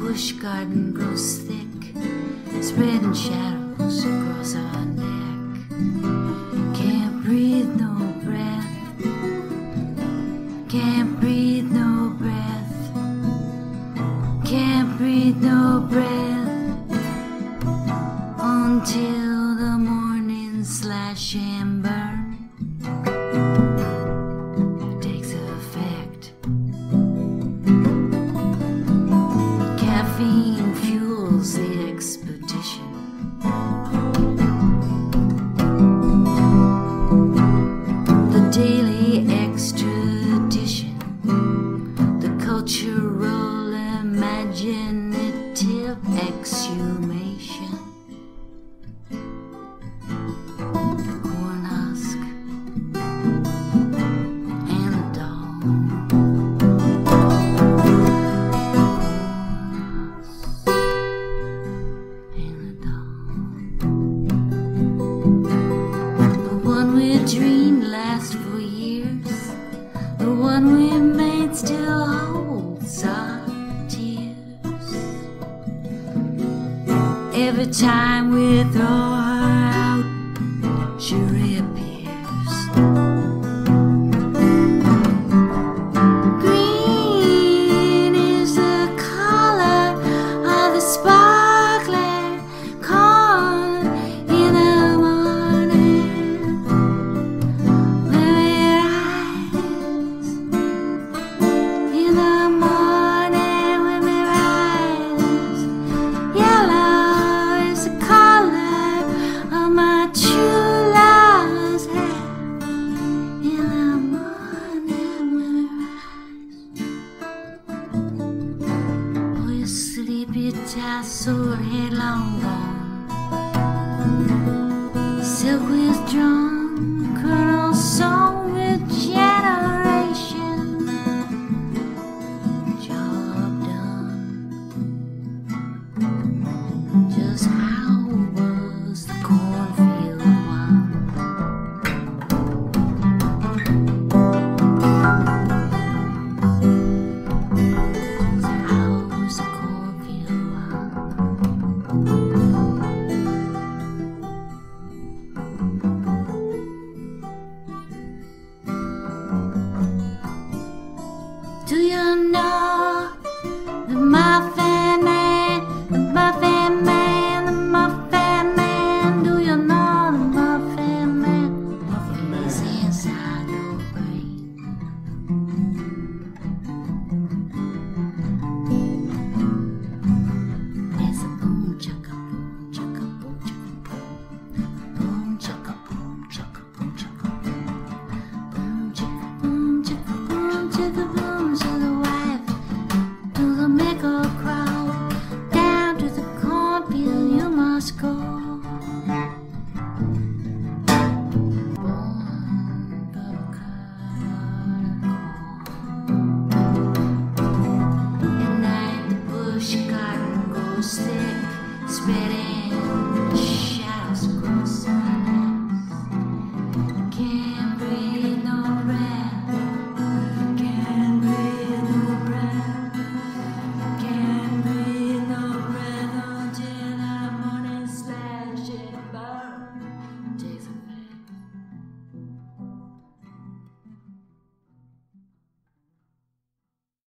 bush garden grows thick, spreading shadows across our neck. Can't breathe no breath, can't breathe no breath, can't breathe no breath until the morning slash and burn takes effect. Caffeine fuels the expedition. The daily extradition, the cultural imaginative exhumation. The corn husk and the dawn. The one we dreamed lasts for years. The one we made still holds our tears. Every time we throw her out, she reappears. Green is the color of the sparkling corn in the morning when we rise. In the morning when we rise, yellow is the color of my true love's hair. In the morning when we rise, oh, you sleepy tasseled headlong gone, silk withdrawn, kernel sown with generation. Job done. Just how was the cornfield wound? Just how was the cornfield wound? Do you know